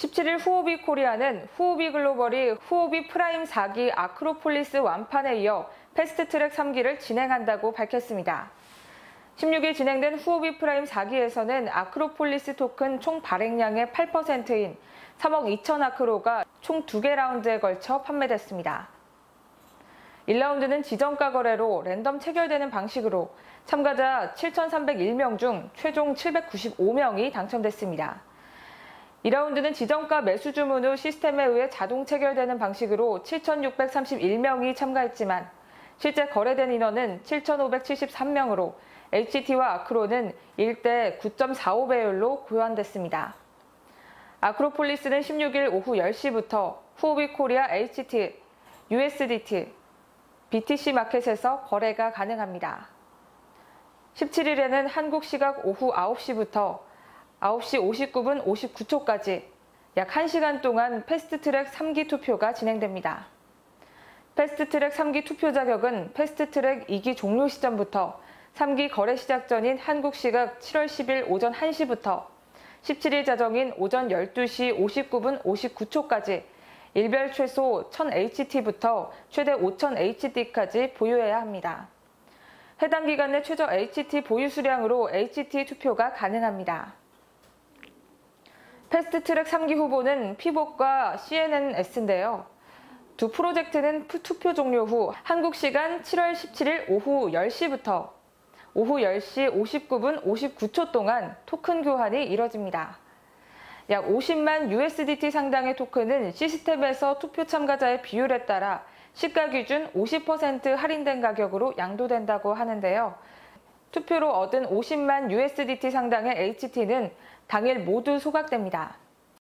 17일 후오비 코리아는 후오비 글로벌이 후오비 프라임 4기 아크로폴리스 완판에 이어 패스트트랙 3기를 진행한다고 밝혔습니다. 16일 진행된 후오비 프라임 4기에서는 아크로폴리스 토큰 총 발행량의 8%인 3억 2천 아크로가 총 2개 라운드에 걸쳐 판매됐습니다. 1라운드는 지정가 거래로 랜덤 체결되는 방식으로 참가자 7,301명 중 최종 795명이 당첨됐습니다. 2라운드는 지정가 매수 주문 후 시스템에 의해 자동 체결되는 방식으로 7,631명이 참가했지만 실제 거래된 인원은 7,573명으로 HT와 아크로는 1대 9.45배율로 교환됐습니다. 아크로폴리스는 16일 오후 10시부터 후오비 코리아 HT, USDT, BTC 마켓에서 거래가 가능합니다. 17일에는 한국 시각 오후 9시부터 9시 59분 59초까지 약 1시간 동안 패스트트랙 3기 투표가 진행됩니다. 패스트트랙 3기 투표 자격은 패스트트랙 2기 종료 시점부터 3기 거래 시작 전인 한국 시각 7월 10일 오전 1시부터 17일 자정인 오전 12시 59분 59초까지 일별 최소 1000HT부터 최대 5000HT까지 보유해야 합니다. 해당 기간 내 최저 HT 보유 수량으로 HT 투표가 가능합니다. 패스트트랙 3기 후보는 피봇과 CNNS인데요. 두 프로젝트는 투표 종료 후 한국 시간 7월 17일 오후 10시부터 오후 10시 59분 59초 동안 토큰 교환이 이뤄집니다. 약 50만 USDT 상당의 토큰은 시스템에서 투표 참가자의 비율에 따라 시가 기준 50% 할인된 가격으로 양도된다고 하는데요. 투표로 얻은 50만 USDT 상당의 HT는 당일 모두 소각됩니다.